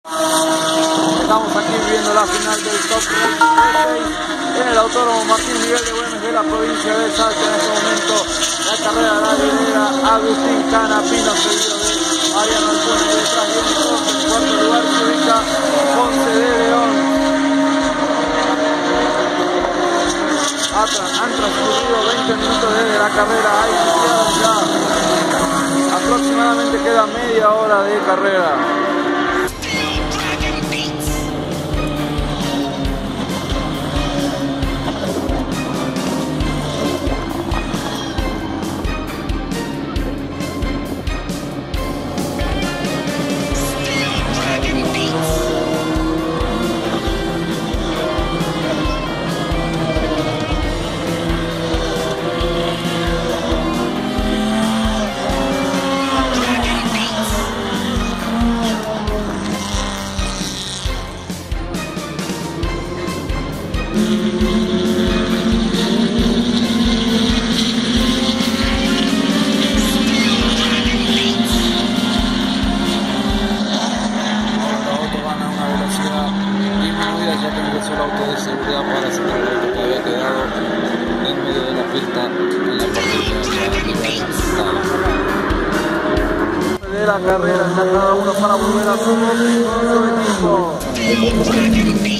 Estamos aquí viendo la final del Top Race en el Autódromo Martín Miguel de Güemes de la provincia de Salta. En este momento la carrera la lidera Agustín Canapino, seguido de Mariano Alpuente. Detrás de un en cuarto lugar se ubica Ponce de León. Han transcurrido 20 minutos desde la carrera, ha iniciado ya. Aproximadamente queda media hora de carrera. El auto de seguridad para sacar el auto que había quedado en medio de la pista en la parte de la carrera. Está cada uno para volver a su equipo.